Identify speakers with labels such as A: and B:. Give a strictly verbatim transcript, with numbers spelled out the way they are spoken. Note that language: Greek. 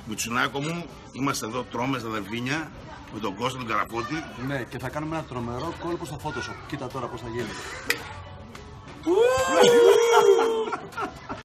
A: Μητσουνάκο μου, είμαστε εδώ, τρώμε στα Δελφίνια με τον Κώστα τον Καραφώτη.
B: Ναι, και θα κάνουμε ένα τρομερό κόλπο στο Photoshop. Κοίτα τώρα πώς θα γίνει.